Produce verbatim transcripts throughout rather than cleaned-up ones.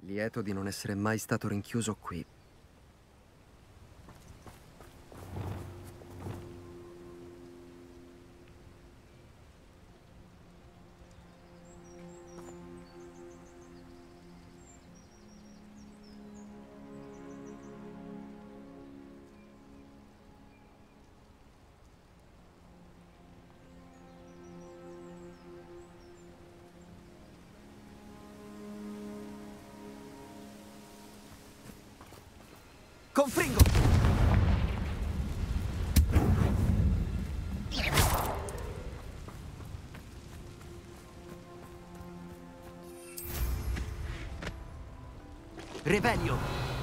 Lieto di non essere mai stato rinchiuso qui. Confringo! Revelio!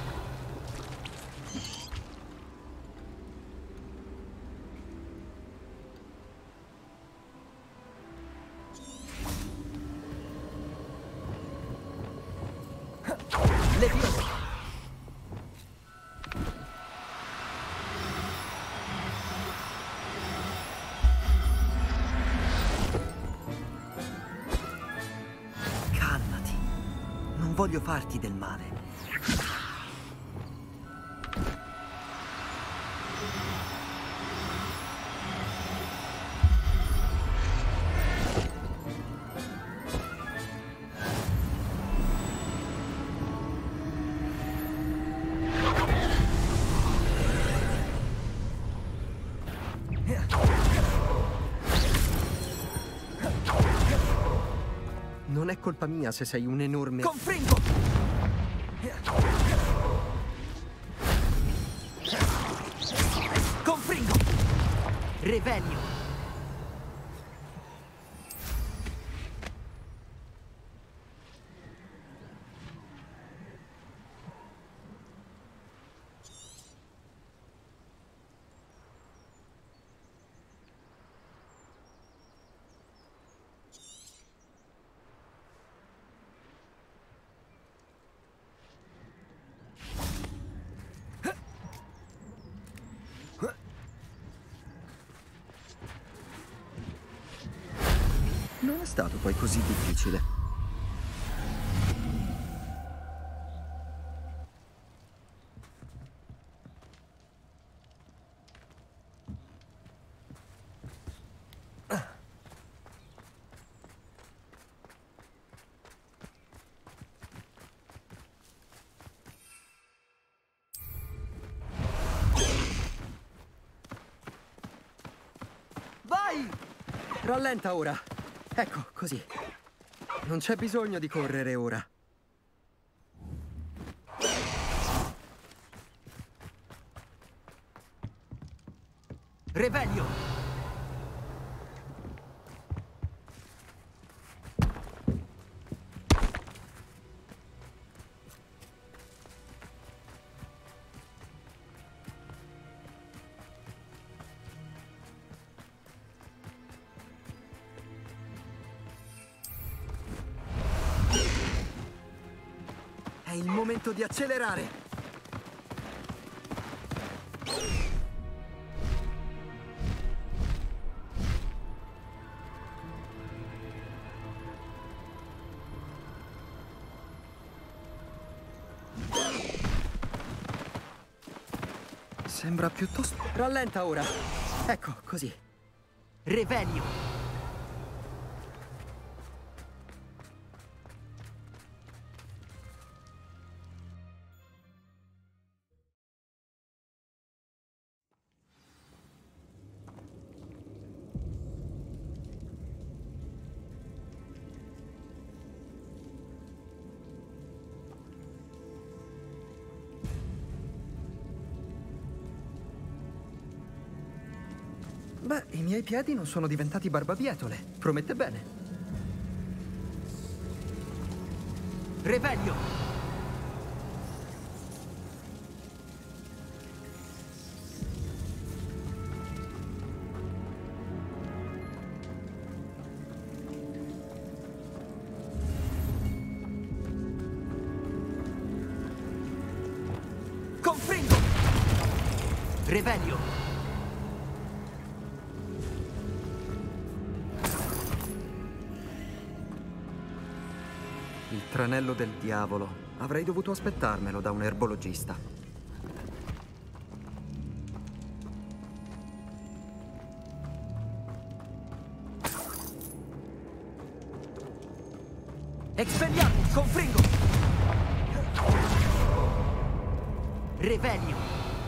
Levioso! Non voglio farti del male. Non è colpa mia se sei un enorme... Confringo! Confringo! Revelio! Non è stato poi così difficile. Vai! Rallenta ora. Ecco, così. Non c'è bisogno di correre ora. Revelio! È il momento di accelerare. Sembra piuttosto... Rallenta ora. Ecco, così. Revelio! Beh, i miei piedi non sono diventati barbabietole. Promette bene. Revelio! Confringo! Revelio! Il tranello del diavolo. Avrei dovuto aspettarmelo da un erbologista. Expelliarmus, confringo! Revelio!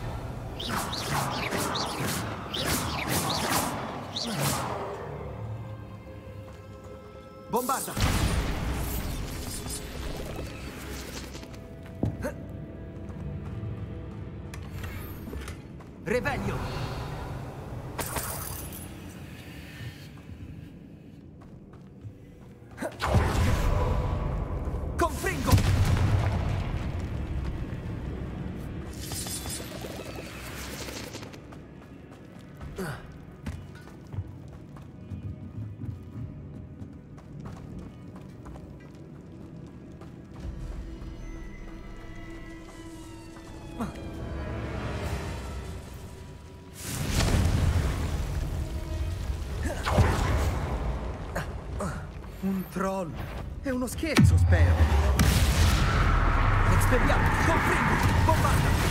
Bombarda! Revelio! Confringo! Un troll. È uno scherzo, spero. Expelliamo! Confringo! Bombarda!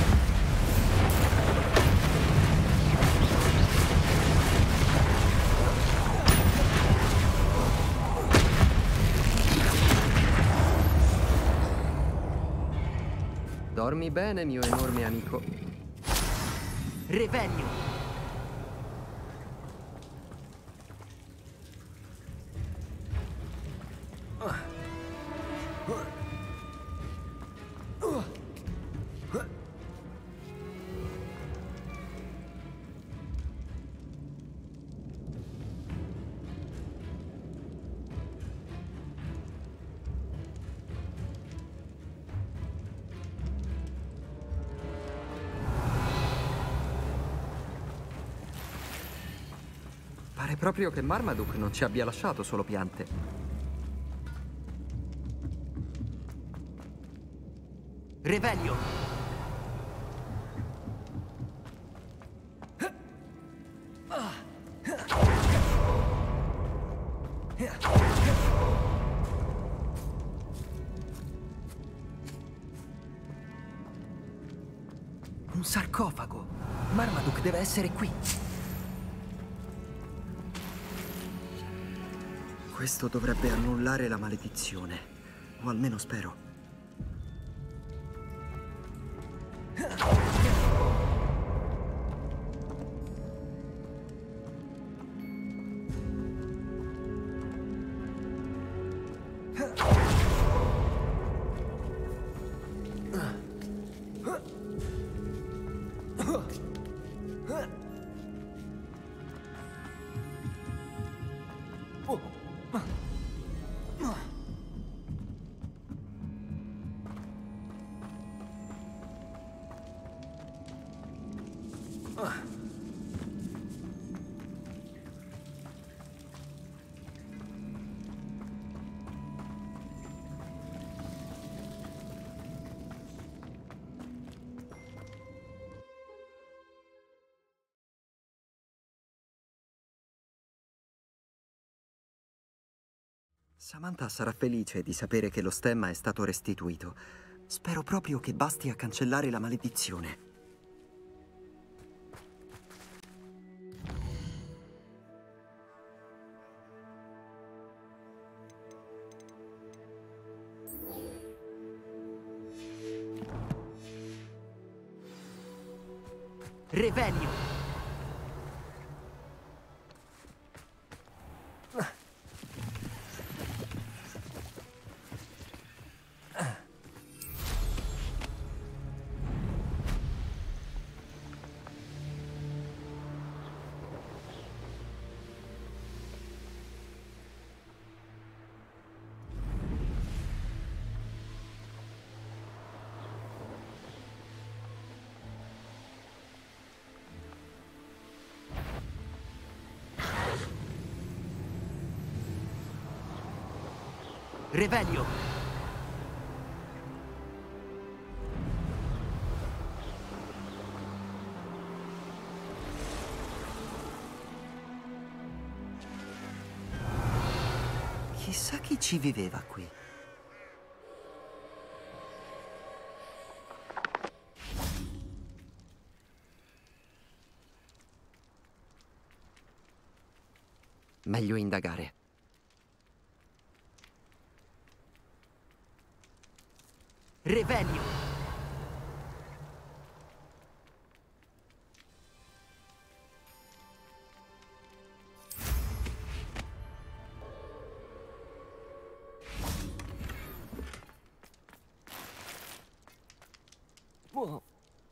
Dormi bene, mio enorme amico. Revelio! Pare proprio che Marmaduke non ci abbia lasciato solo piante. Revelio! Un sarcofago! Marmaduke deve essere qui! Questo dovrebbe annullare la maledizione. O almeno spero. Samantha sarà felice di sapere che lo stemma è stato restituito. Spero proprio che basti a cancellare la maledizione. Revelio! Revelio! Chissà chi ci viveva qui. Meglio indagare. Revelio! Oh.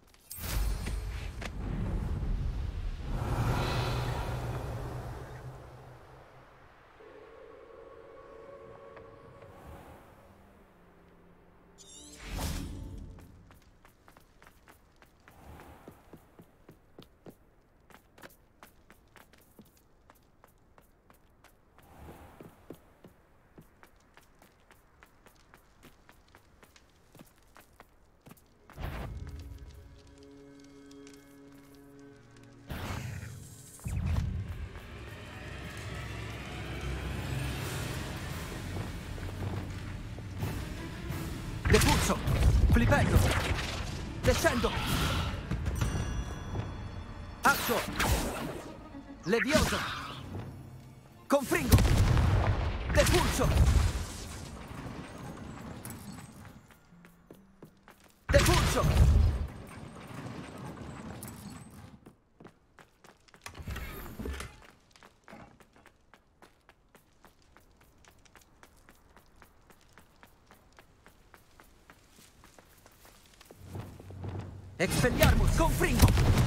Depulso! Flipendo! Descendo! Accio! Levioso! Confringo! Depulso! Depulso! Expelliarmus! Confringo!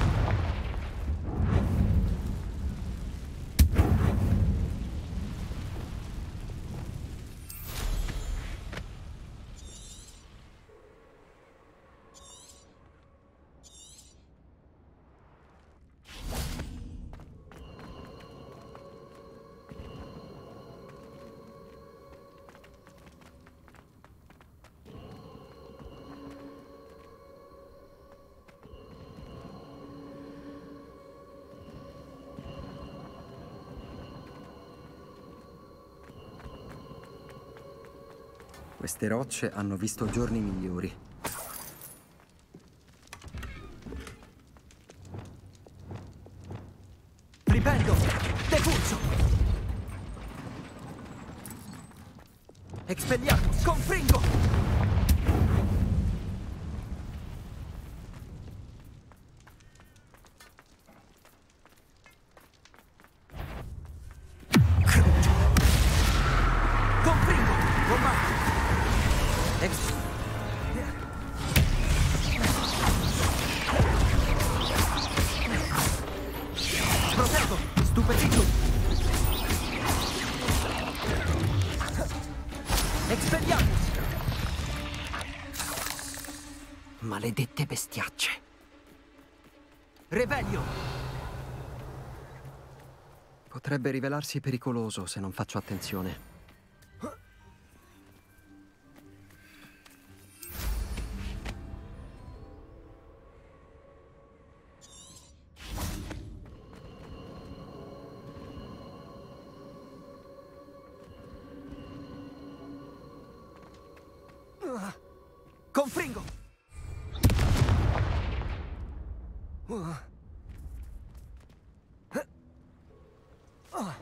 Queste rocce hanno visto giorni migliori. Ripendo! Depulso! Expelliarmus! Confringo! Confringo! Combatto! Ex... Proteggo! Stupefitto! Expelliarmus! Maledette bestiacce. Revelio! Potrebbe rivelarsi pericoloso se non faccio attenzione. Confringo! Uh. Uh.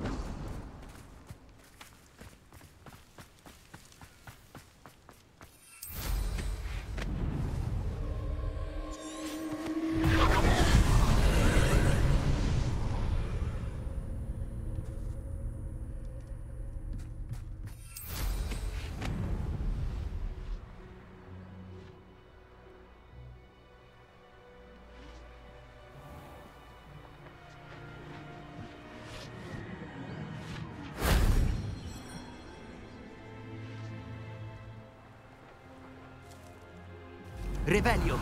Revelio!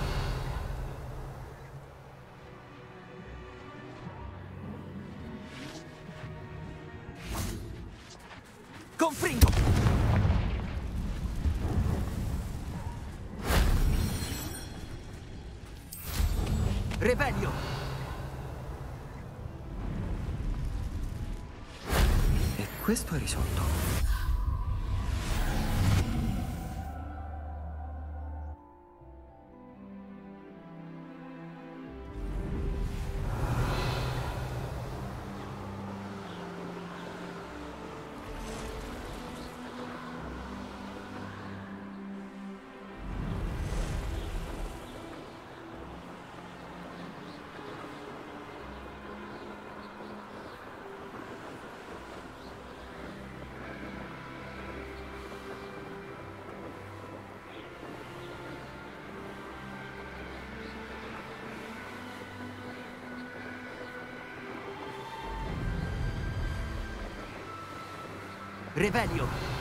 Confringo! Revelio! E questo è risolto. Revelio!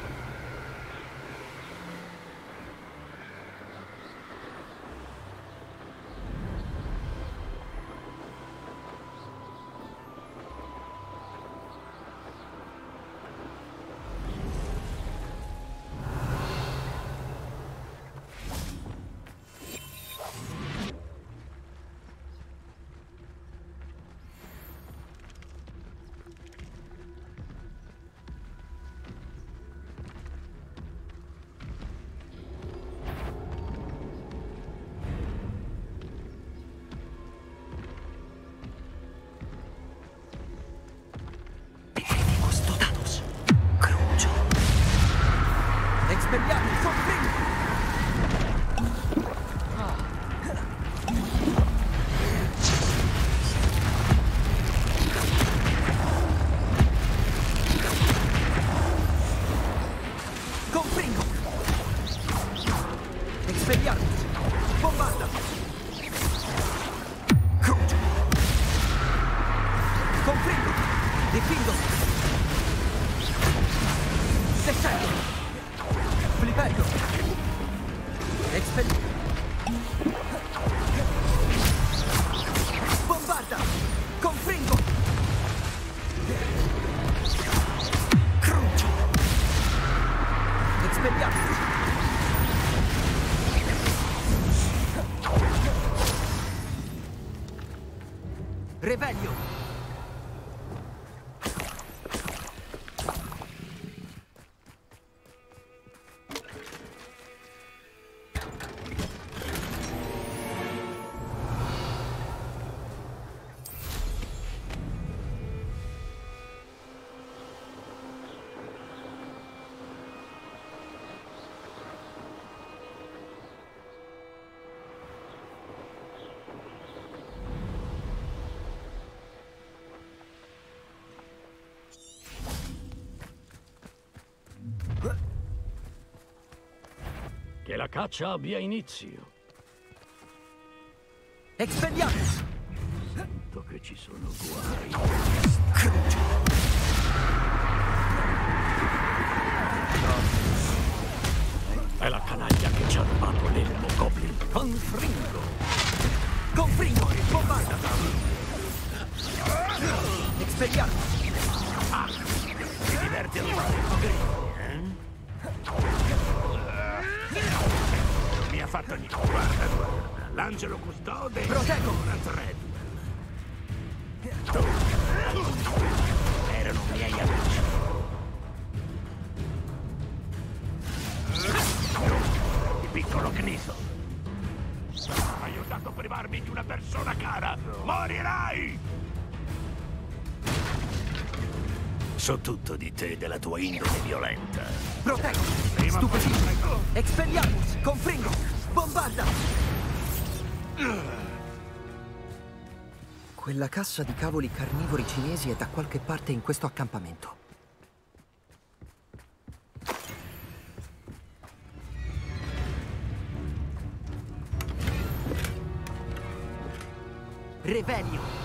Expelliarmus, confringo! Confringo! Expelliarmus! Bombarda! Crucio! Confringo! Difendo! Descendo! Flipendo! Expel... Bombarda! Confringo! Crucio! Expelliamo! Revelio! Che la caccia abbia inizio. Expelliarmus! Sento che ci sono guai. Crucio! È la canaglia che ci ha rubato l'elmo Goblin. Confringo! Confringo! Bombarda! Expelliarmus! Ah! Ti diverti a fare eh? Mi ha fatto niente. Guarda, guarda. L'angelo custode. Proteggo! Una Treadwell. Tu. Erano miei amici. Il piccolo Kniso. Hai aiutato a privarmi di una persona cara. Morirai! So tutto di te e della tua indole violenta. Proteggo! Stupefisco! Expelliarmus! Confringo! Bombarda! Quella cassa di cavoli carnivori cinesi è da qualche parte in questo accampamento. Revelio!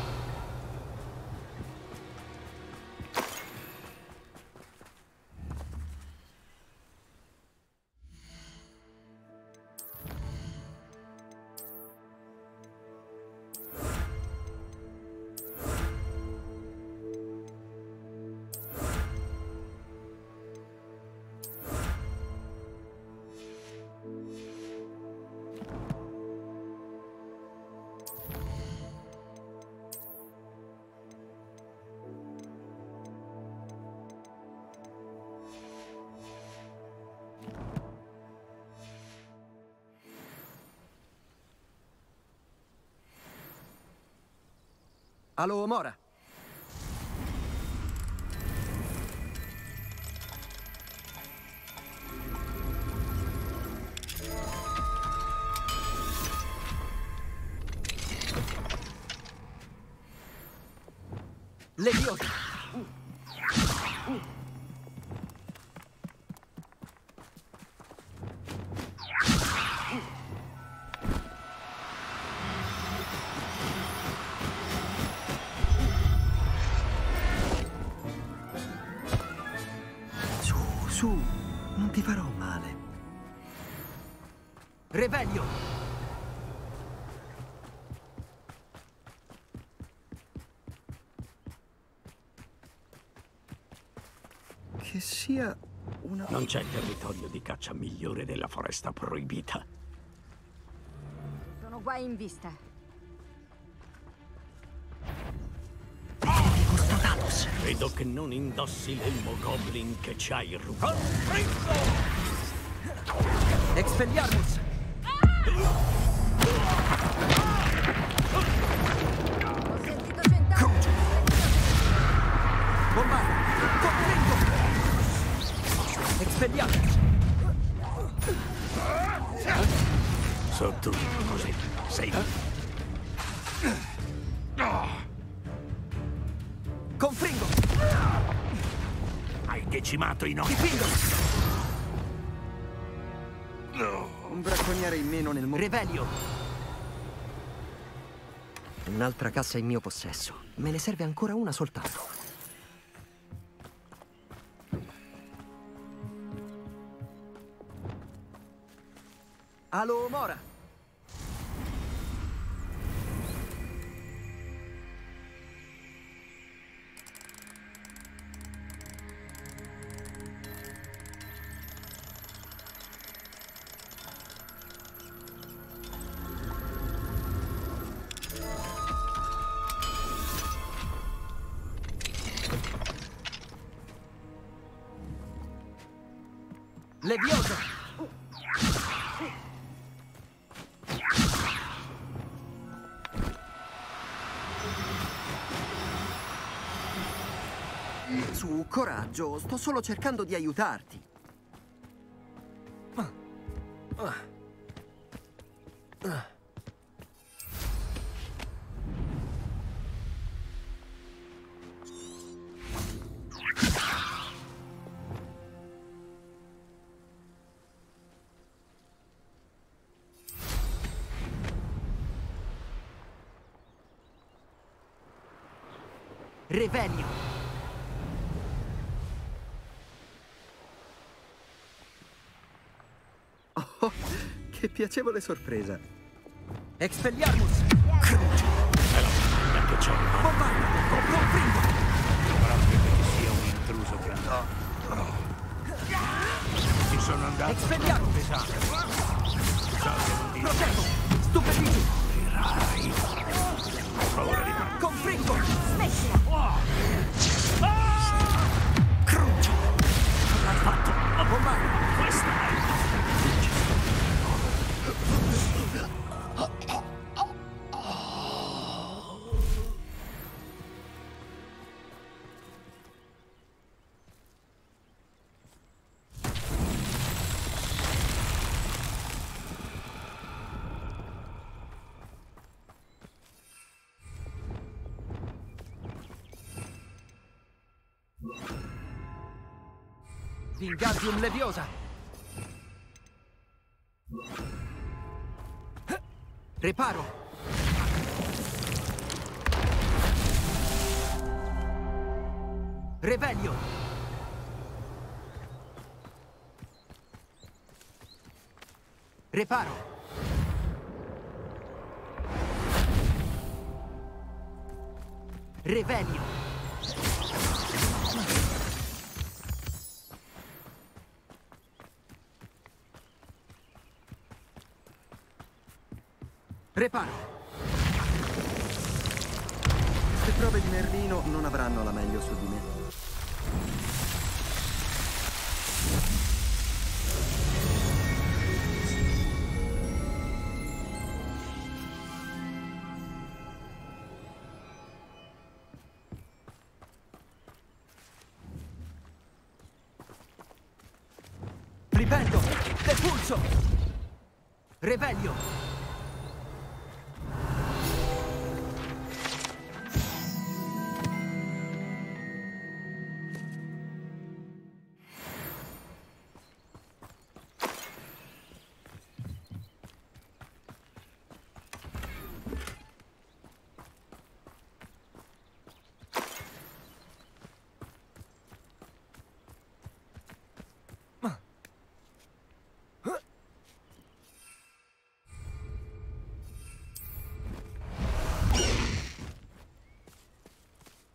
Allo, Mora! Leviosa! Revelio! Che sia una... Non c'è territorio di caccia migliore della foresta proibita. Sono guai in vista. Questo Talos! Vedo che non indossi l'elmo goblin che ci hai rubato. Expelliarmus! Ho sentito cent'anni. Croce! Bombarda! Costringo! Expelliarmus! So tu, così. Sei... Confringo! Hai decimato i nostri... Dipingo! Un bracconiere in meno nel mondo. Revelio! Un'altra cassa in mio possesso. Me ne serve ancora una soltanto. Alo Mora! Levioso! Su, coraggio, sto solo cercando di aiutarti. Revelio! Oh, che piacevole sorpresa. Expelliarmus! È la banda che c'ho. Bombarda! Confringo! Proprio che ci sia un intruso che andò. Ci sono andato. Expelliarmus! Pesante. So che non dico. Proteggo! Stupefici! Morirai. Ho paura di me. Confringo! Smettila! Croce! L'hai fatto. Bombarda! Questa è la Wingardium Leviosa! Reparo! Revelio! Reparo! Revelio! Reparo! Queste prove di Merlino non avranno la meglio su di me. Flipendo! Depulso! Revelio!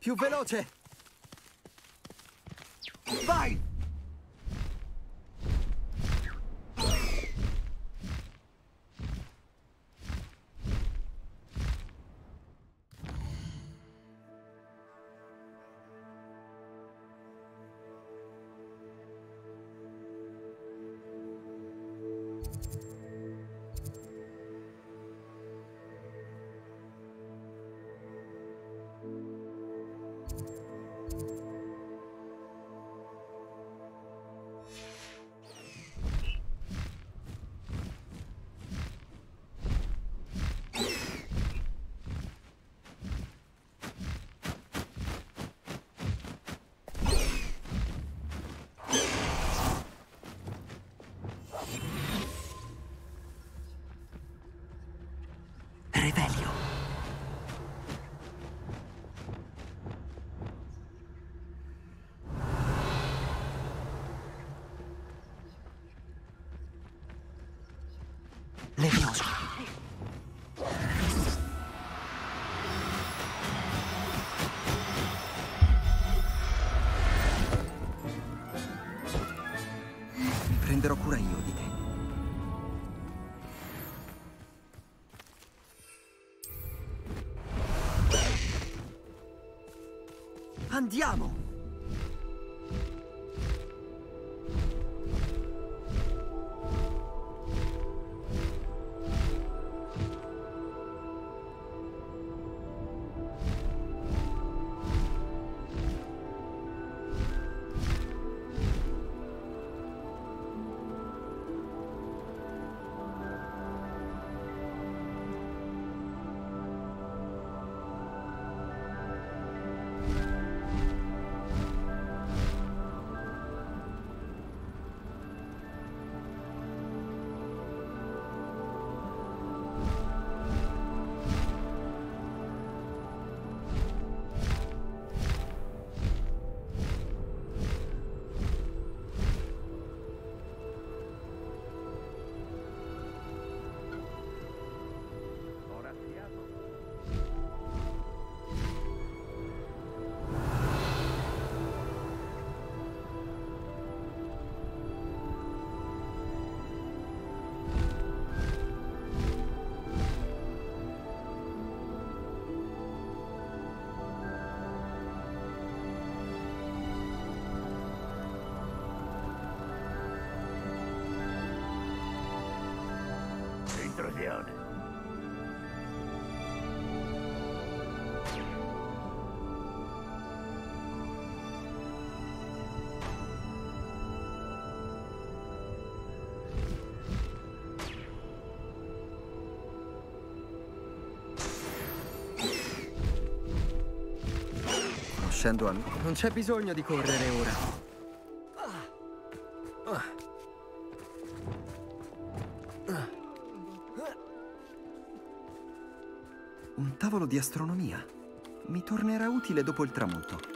Più veloce! Vai! Revelio. Levioso. Mi prenderò cura io di te. Andiamo! Intrusione. Conoscendo a me, non c'è bisogno di correre ora. Un tavolo di astronomia. Mi tornerà utile dopo il tramonto.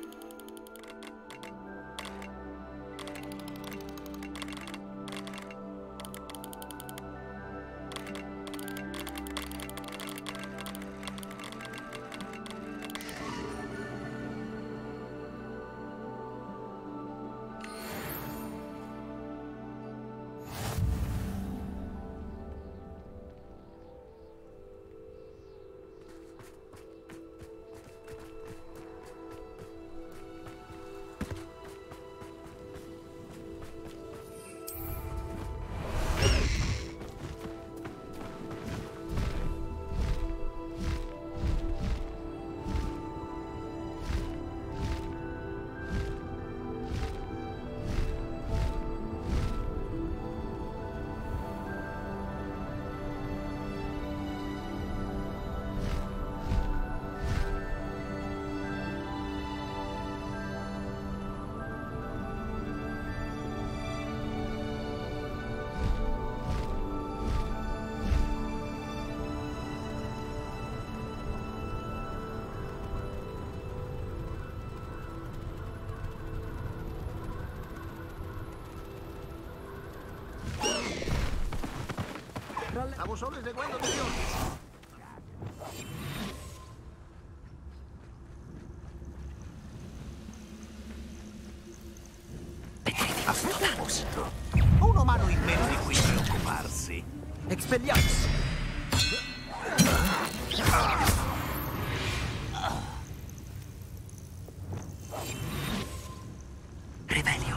Stavo solo eseguendo degli ordini. Expelliarmus! Revelio.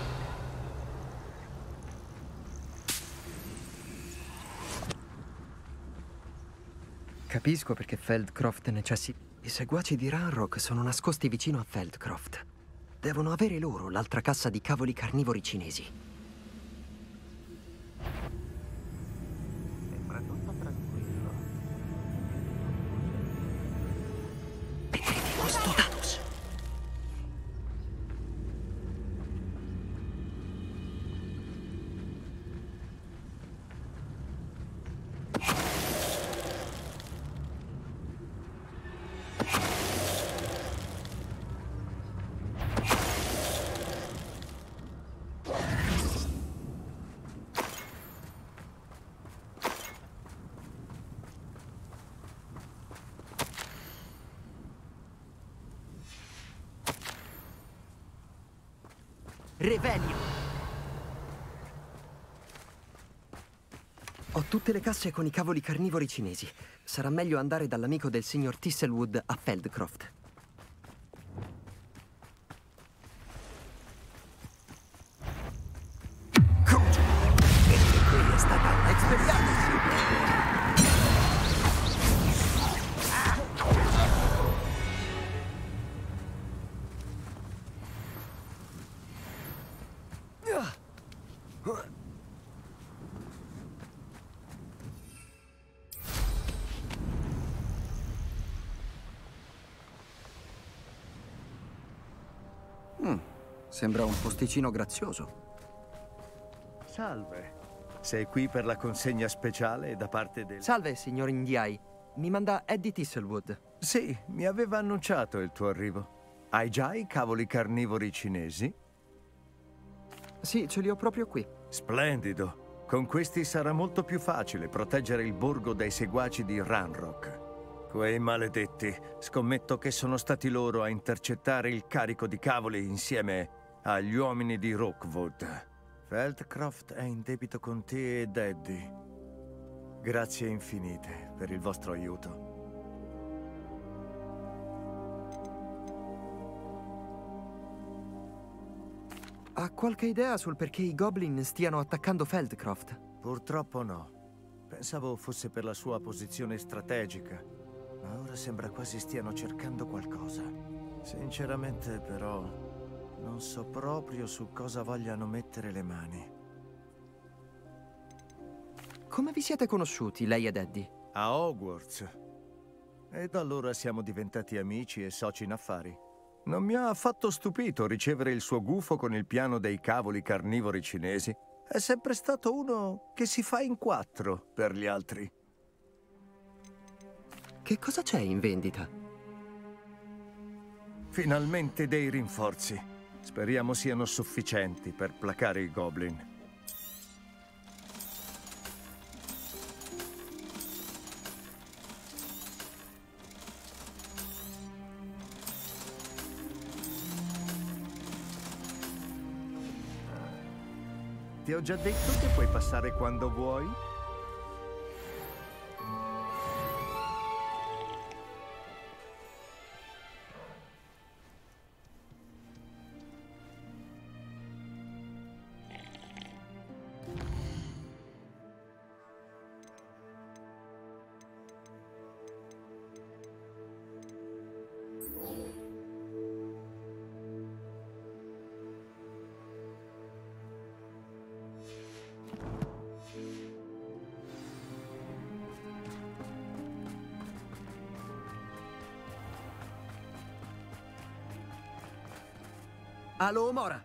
Capisco perché Feldcroft necessita... I seguaci di Ranrock sono nascosti vicino a Feldcroft. Devono avere loro l'altra cassa di cavoli carnivori cinesi. Sembra tutto tranquillo. Vedrete questo Thanos. Revelio! Ho tutte le casse con i cavoli carnivori cinesi. Sarà meglio andare dall'amico del signor Thistlewood a Feldcroft. Croce! Perché qui è stata una Mm, sembra un posticino grazioso. Salve. Sei qui per la consegna speciale da parte del... Salve, signor Indiai. Mi manda Eddie Thistlewood. Sì, mi aveva annunciato il tuo arrivo. Hai già i cavoli carnivori cinesi? Sì, ce li ho proprio qui. Splendido. Con questi sarà molto più facile proteggere il borgo dai seguaci di Ranrock. Quei maledetti. Scommetto che sono stati loro a intercettare il carico di cavoli insieme agli uomini di Rookwood. Feldcroft è in debito con te ed Eddie. Grazie infinite per il vostro aiuto. Ha qualche idea sul perché i Goblin stiano attaccando Feldcroft? Purtroppo no. Pensavo fosse per la sua posizione strategica, ma ora sembra quasi stiano cercando qualcosa. Sinceramente, però, non so proprio su cosa vogliano mettere le mani. Come vi siete conosciuti, lei ed Eddie? A Hogwarts. E da allora siamo diventati amici e soci in affari. Non mi ha affatto stupito ricevere il suo gufo con il piano dei cavoli carnivori cinesi. È sempre stato uno che si fa in quattro per gli altri. Che cosa c'è in vendita? Finalmente dei rinforzi. Speriamo siano sufficienti per placare i Goblin. Ti ho già detto che puoi passare quando vuoi? Alo, Mora!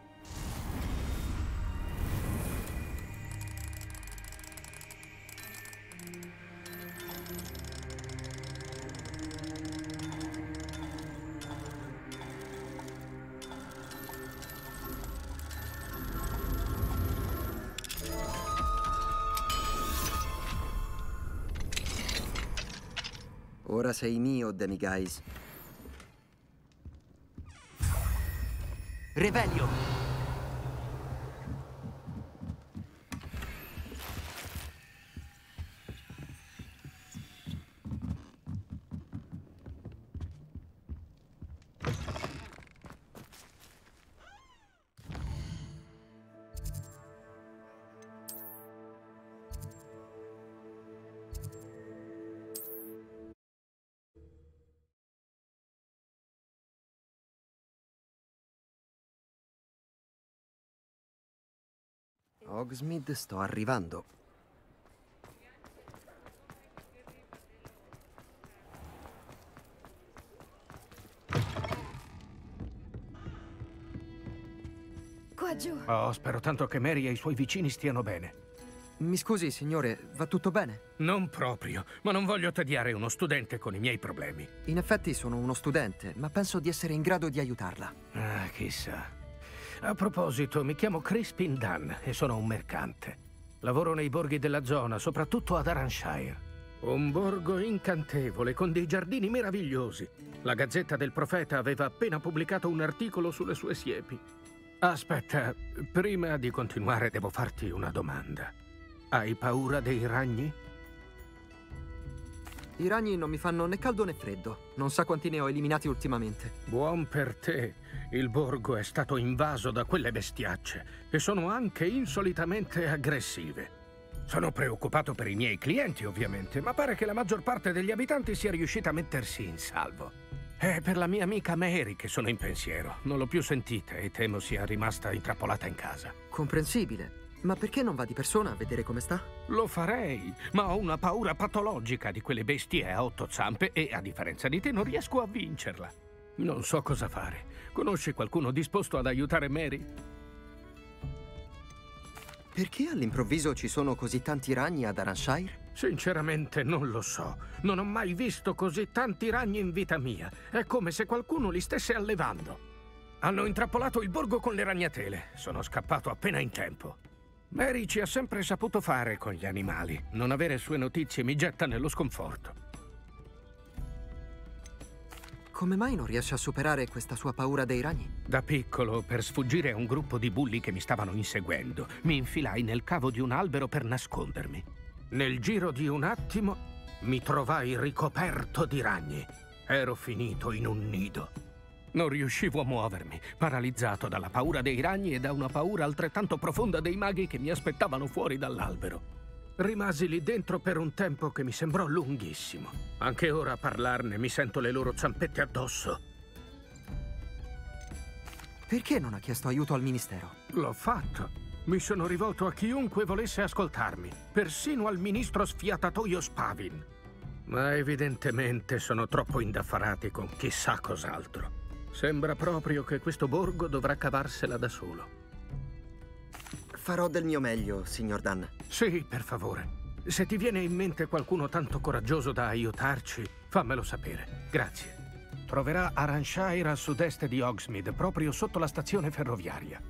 Ora sei mio, Demiguise. Revelio! Hogsmeade, sto arrivando. Qua giù. Oh, spero tanto che Mary e i suoi vicini stiano bene. Mi scusi, signore, va tutto bene? Non proprio, ma non voglio tediare uno studente con i miei problemi. In effetti sono uno studente, ma penso di essere in grado di aiutarla. Ah, chissà. A proposito, mi chiamo Crispin Dunn e sono un mercante. Lavoro nei borghi della zona, soprattutto ad Aranshire. Un borgo incantevole, con dei giardini meravigliosi. La Gazzetta del Profeta aveva appena pubblicato un articolo sulle sue siepi. Aspetta, prima di continuare devo farti una domanda. Hai paura dei ragni? I ragni non mi fanno né caldo né freddo. Non sa quanti ne ho eliminati ultimamente. Buon per te. Il borgo è stato invaso da quelle bestiacce e sono anche insolitamente aggressive. Sono preoccupato per i miei clienti, ovviamente, ma pare che la maggior parte degli abitanti sia riuscita a mettersi in salvo. È per la mia amica Mary che sono in pensiero. Non l'ho più sentita e temo sia rimasta intrappolata in casa. Comprensibile. Ma perché non va di persona a vedere come sta? Lo farei, ma ho una paura patologica di quelle bestie a otto zampe e, a differenza di te, non riesco a vincerla. Non so cosa fare. Conosci qualcuno disposto ad aiutare Mary? Perché all'improvviso ci sono così tanti ragni ad Aranshire? Sinceramente non lo so. Non ho mai visto così tanti ragni in vita mia. È come se qualcuno li stesse allevando. Hanno intrappolato il borgo con le ragnatele. Sono scappato appena in tempo. Mary ci ha sempre saputo fare con gli animali. Non avere sue notizie mi getta nello sconforto. Come mai non riesce a superare questa sua paura dei ragni? Da piccolo, per sfuggire a un gruppo di bulli che mi stavano inseguendo, mi infilai nel cavo di un albero per nascondermi. Nel giro di un attimo mi trovai ricoperto di ragni. Ero finito in un nido. Non riuscivo a muovermi, paralizzato dalla paura dei ragni e da una paura altrettanto profonda dei maghi che mi aspettavano fuori dall'albero. Rimasi lì dentro per un tempo che mi sembrò lunghissimo. Anche ora a parlarne mi sento le loro zampette addosso. Perché non ha chiesto aiuto al ministero? L'ho fatto. Mi sono rivolto a chiunque volesse ascoltarmi, persino al ministro sfiatatoio Spavin. Ma evidentemente sono troppo indaffarati con chissà cos'altro. Sembra proprio che questo borgo dovrà cavarsela da solo. Farò del mio meglio, signor Dunn. Sì, per favore. Se ti viene in mente qualcuno tanto coraggioso da aiutarci, fammelo sapere. Grazie. Troverà Aranshire a sud-est di Hogsmeade, proprio sotto la stazione ferroviaria.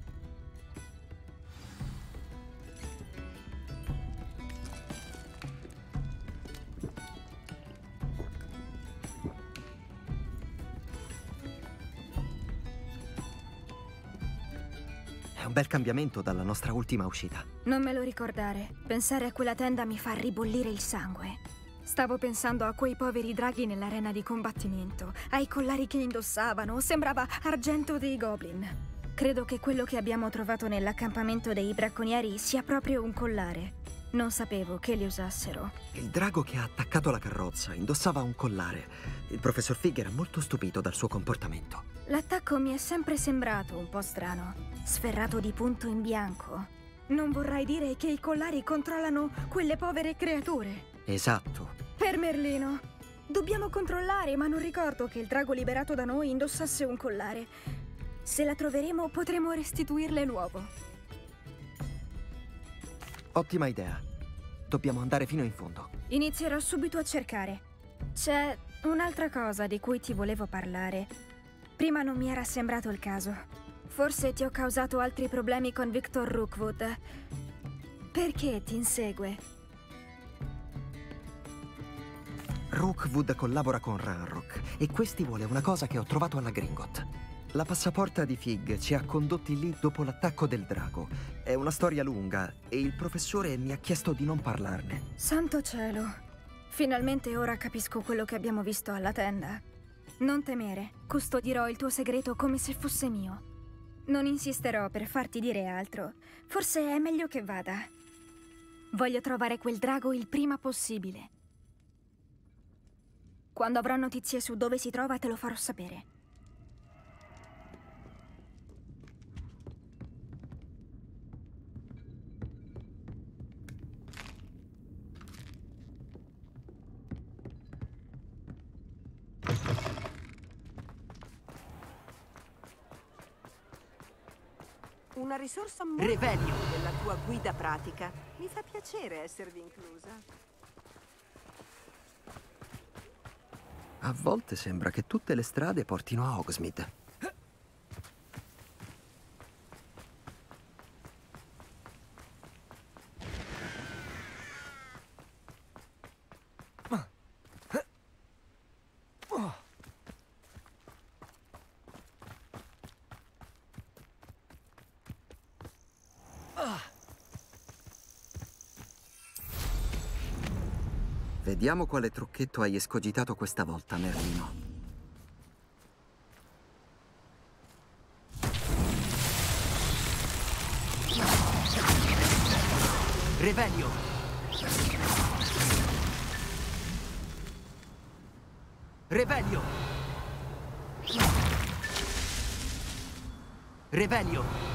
È un bel cambiamento dalla nostra ultima uscita. Non me lo ricordare. Pensare a quella tenda mi fa ribollire il sangue. Stavo pensando a quei poveri draghi nell'arena di combattimento, ai collari che indossavano, sembrava argento dei goblin. Credo che quello che abbiamo trovato nell'accampamento dei bracconieri sia proprio un collare. Non sapevo che li usassero. Il drago che ha attaccato la carrozza indossava un collare. Il professor Fig era molto stupito dal suo comportamento. L'attacco mi è sempre sembrato un po' strano. Sferrato di punto in bianco. Non vorrai dire che i collari controllano quelle povere creature? Esatto. Per Merlino. Dobbiamo controllare, ma non ricordo che il drago liberato da noi indossasse un collare. Se la troveremo, potremo restituirle nuovo. Ottima idea. Dobbiamo andare fino in fondo. Inizierò subito a cercare. C'è un'altra cosa di cui ti volevo parlare. Prima non mi era sembrato il caso. Forse ti ho causato altri problemi con Victor Rookwood. Perché ti insegue? Rookwood collabora con Ranrock e questi vuole una cosa che ho trovato alla Gringot. La passaporta di Fig ci ha condotti lì dopo l'attacco del drago. È una storia lunga e il professore mi ha chiesto di non parlarne. Santo cielo. Finalmente ora capisco quello che abbiamo visto alla tenda. Non temere, custodirò il tuo segreto come se fosse mio. Non insisterò per farti dire altro. Forse è meglio che vada. Voglio trovare quel drago il prima possibile. Quando avrò notizie su dove si trova te lo farò sapere. una risorsa molto Revelio della tua guida pratica. Mi fa piacere esservi inclusa. A volte sembra che tutte le strade portino a Hogsmeade. Vediamo quale trucchetto hai escogitato questa volta, Merlino. Revelio. Revelio. Revelio.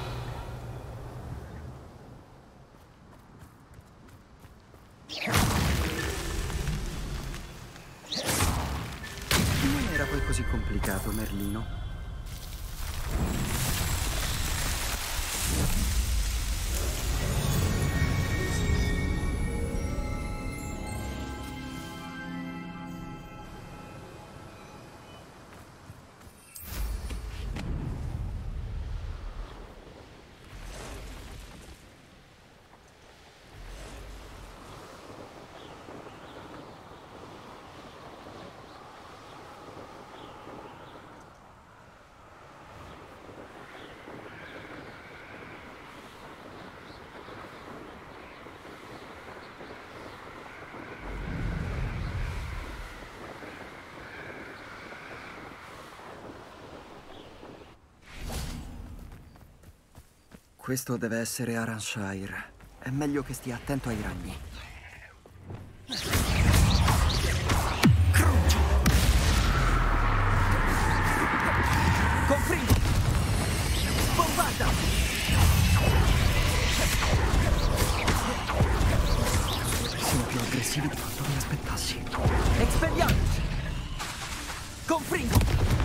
Non era poi così complicato, Merlino. Questo deve essere Aranshire. È meglio che stia attento ai ragni. Confringo. Bombarda. Sono più aggressivi di quanto mi aspettassi. Expelliarmus. Confringo.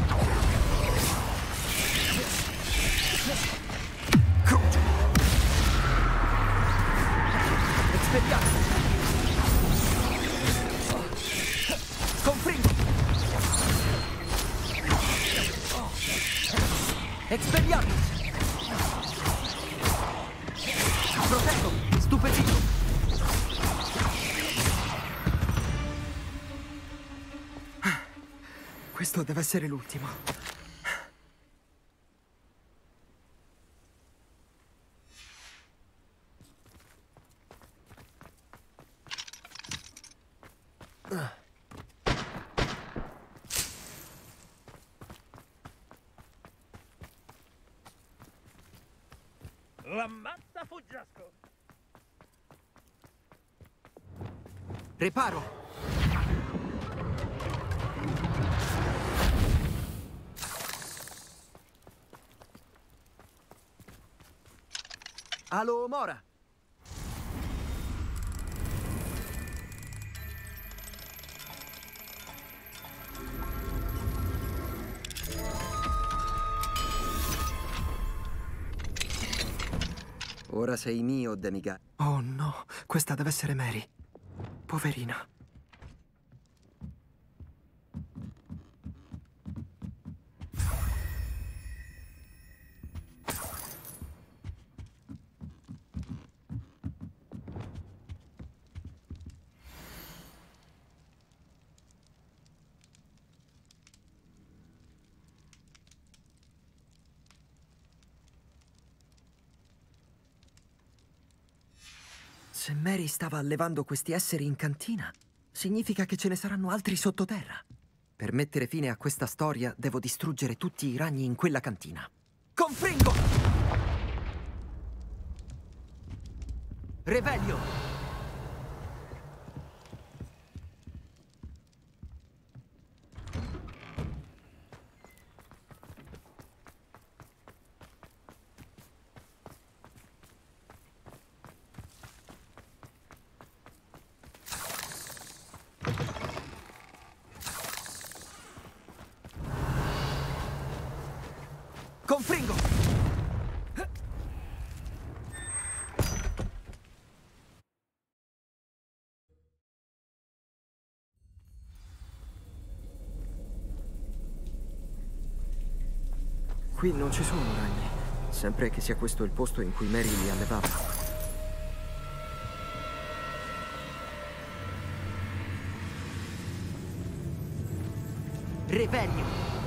Expelliarmus. Confringo. Expelliarmus. Proteggo. Stupefito. Questo deve essere l'ultimo. L'ammazza fuggiasco! Reparo. Alo, Mora! Ora sei mio, Demiga. Oh no, questa deve essere Mary. Poverina. Se Mary stava allevando questi esseri in cantina, significa che ce ne saranno altri sottoterra. Per mettere fine a questa storia, devo distruggere tutti i ragni in quella cantina. Confringo. Revelio. Confringo. Qui non ci sono ragni. Sempre che sia questo il posto in cui Mary li allevava. Revelio!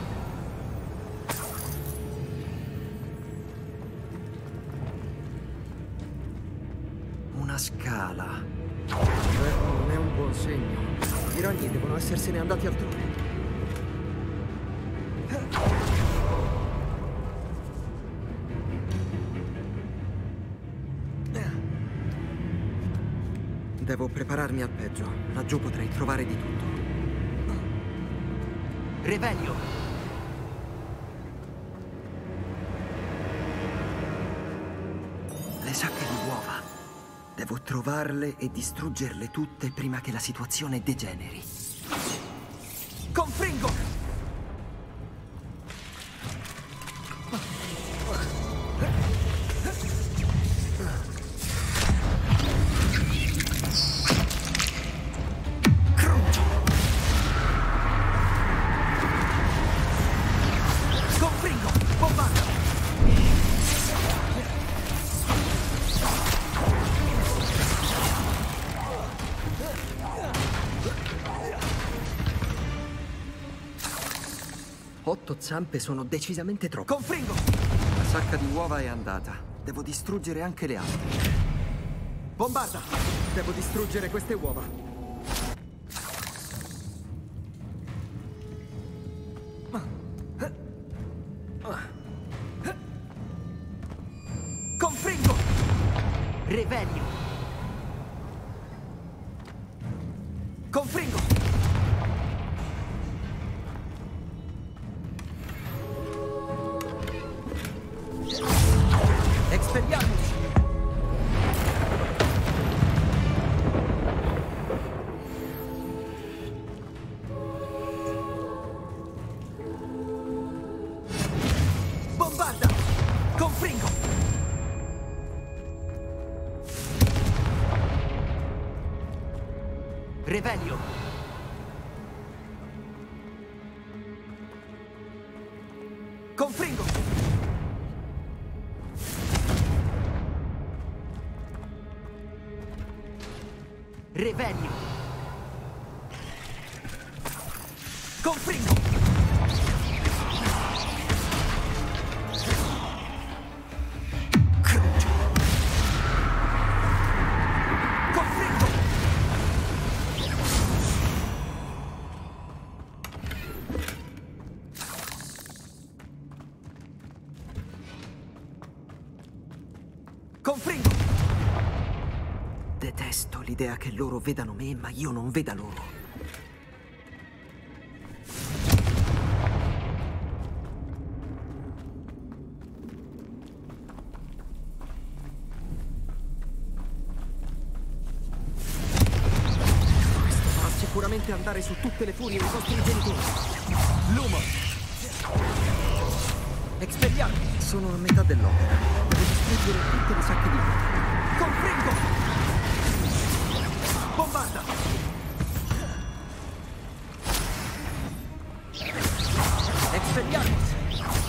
Una scala. Beh, non è un buon segno. I ragni devono essersene andati altrove. Devo prepararmi al peggio. Laggiù potrei trovare di tutto. Revelio! Le sacche di uova. Devo trovarle e distruggerle tutte prima che la situazione degeneri. Confringo! Otto zampe sono decisamente troppo. Confringo! La sacca di uova è andata. Devo distruggere anche le altre. Bombarda! Devo distruggere queste uova. Confringo! Revelio! Confringo! Expelliarmus! Bombarda! Confringo! Revelio! Confringo! Revelio! Confringo! Croce! Confringo! Confringo! Detesto l'idea che loro vedano me, ma io non veda loro. Questo farà sicuramente andare su tutte le furie dei vostri genitori. Lumo! Expelliarmus! Sono a metà dell'opera. Devo distruggere tutte le sacche di uova. Confringo! Bombarda! Expelliarmus!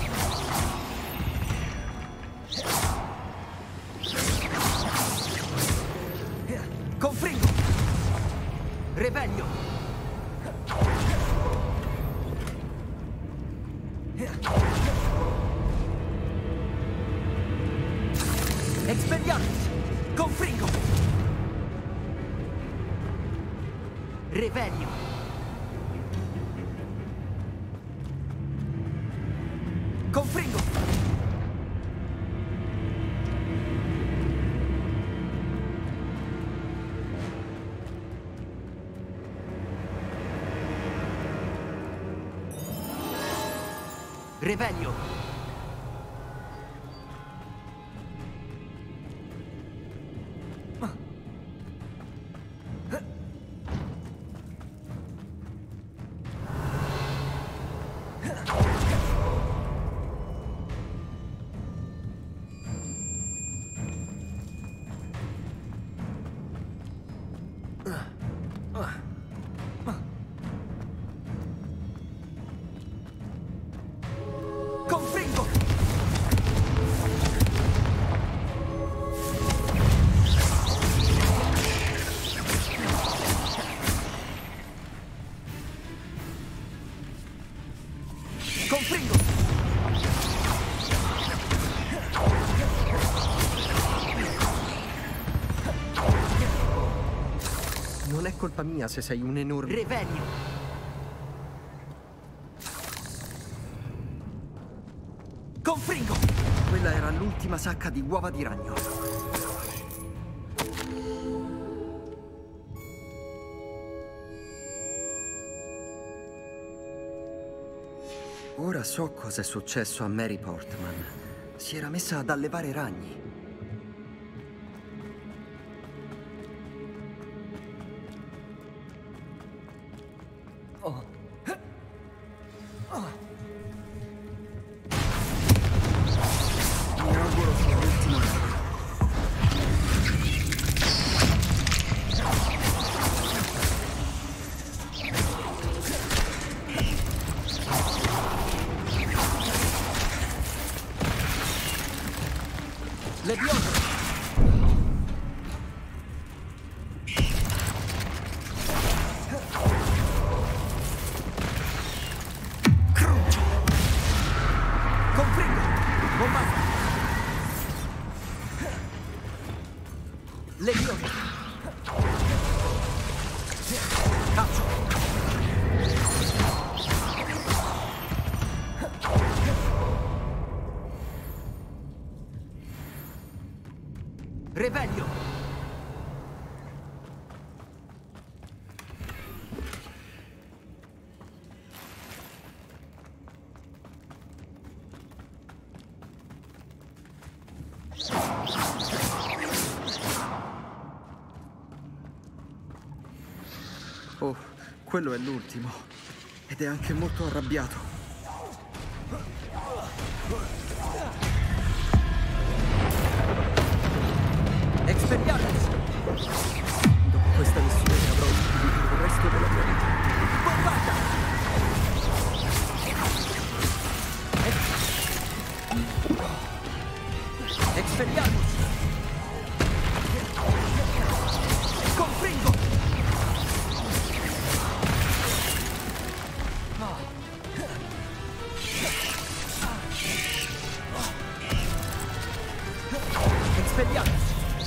Confringo! Revelio! Expelliarmus! Confringo! Revelio! Confringo! Revelio! Confringo! Non è colpa mia se sei un enorme... Revelio! Confringo! Quella era l'ultima sacca di uova di ragno. Ora so cosa è successo a Mary Portman. Si era messa ad allevare ragni. Mi auguro sia l'ultima. Levioso! Crucio! Confringo! Bombarda! Levioso! Calcio! Revelio! Oh, quello è l'ultimo. Ed è anche molto arrabbiato. Expelliarmus! Dopo questa missione avrò infinito il resto della mia vita. Bombarda! Expelliarmus! Confringo! Expelliarmus!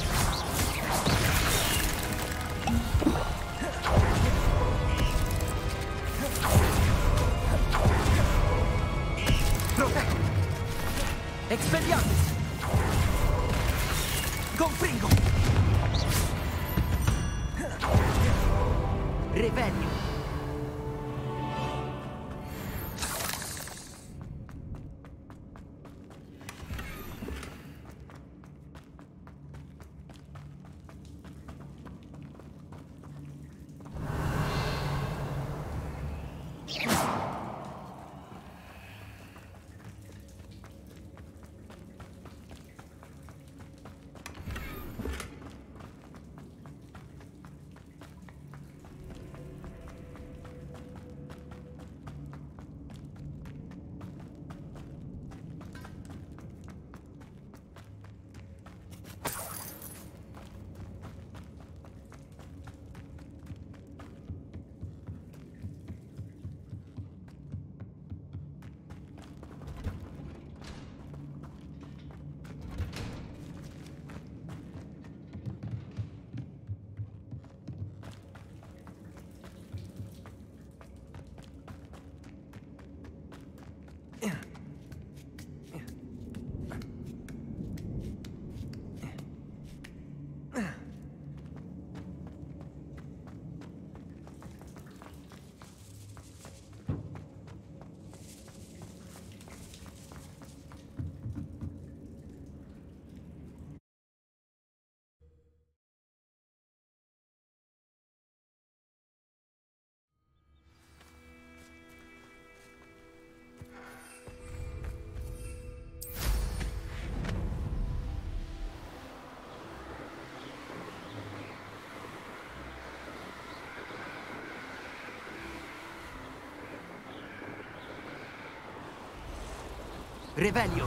Proteggo! Expelliarmus! Confringo! Revelio! Revelio!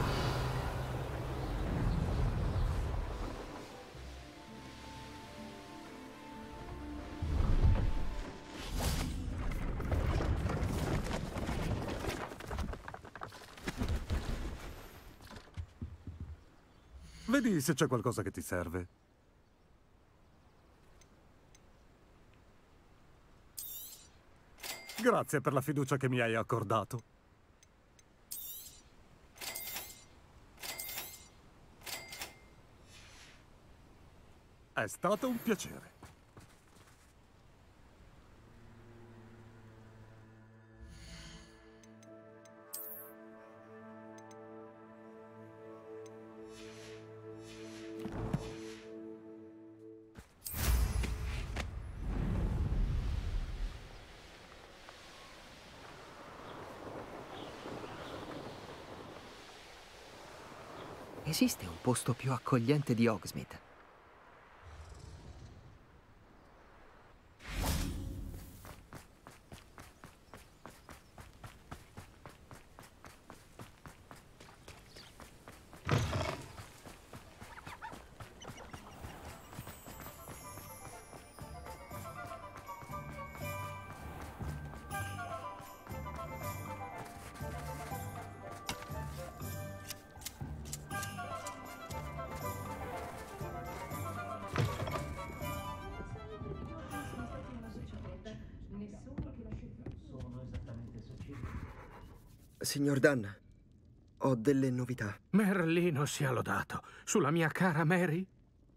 Vedi se c'è qualcosa che ti serve. Grazie per la fiducia che mi hai accordato. È stato un piacere. Esiste un posto più accogliente di Hogsmeade? Signor Dunn, ho delle novità. Merlino sia lodato. Sulla mia cara Mary?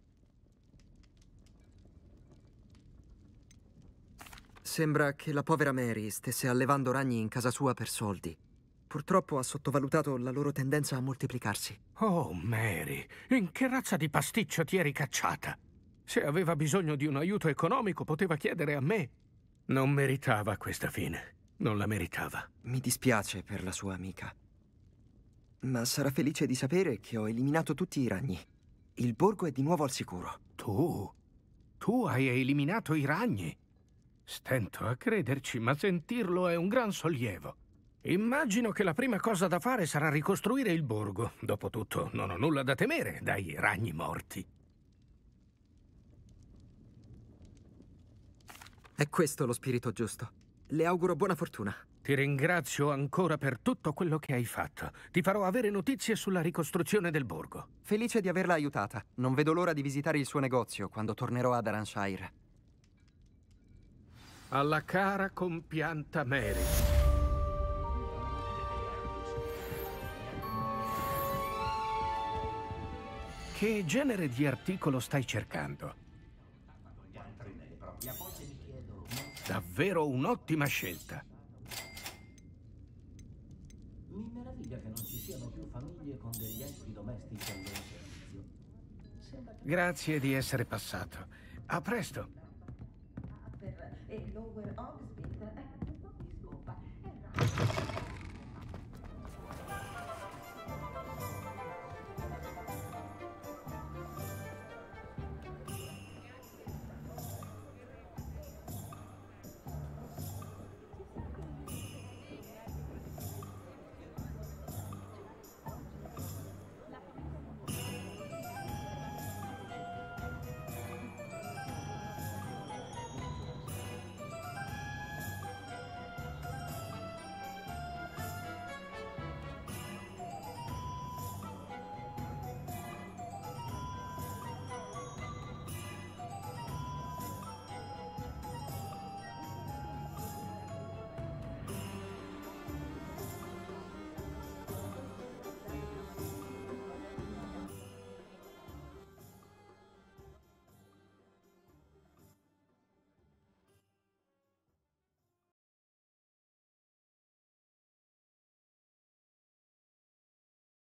Sembra che la povera Mary stesse allevando ragni in casa sua per soldi. Purtroppo ha sottovalutato la loro tendenza a moltiplicarsi. Oh, Mary, in che razza di pasticcio ti eri cacciata? Se aveva bisogno di un aiuto economico, poteva chiedere a me. Non meritava questa fine. Non la meritava. Mi dispiace per la sua amica. Ma sarà felice di sapere che ho eliminato tutti i ragni. Il borgo è di nuovo al sicuro. Tu? Tu hai eliminato i ragni? Stento a crederci, ma sentirlo è un gran sollievo. Immagino che la prima cosa da fare sarà ricostruire il borgo. Dopotutto, non ho nulla da temere dai ragni morti. È questo lo spirito giusto. Le auguro buona fortuna. Ti ringrazio ancora per tutto quello che hai fatto. Ti farò avere notizie sulla ricostruzione del borgo. Felice di averla aiutata. Non vedo l'ora di visitare il suo negozio quando tornerò ad Aranshire. Alla cara compianta Mary. Che genere di articolo stai cercando? Davvero un'ottima scelta. Mi meraviglia che non ci siano più famiglie con degli espi domestici al loro servizio. Sembra che... Grazie di essere passato. A presto. E Lower Hogsmeade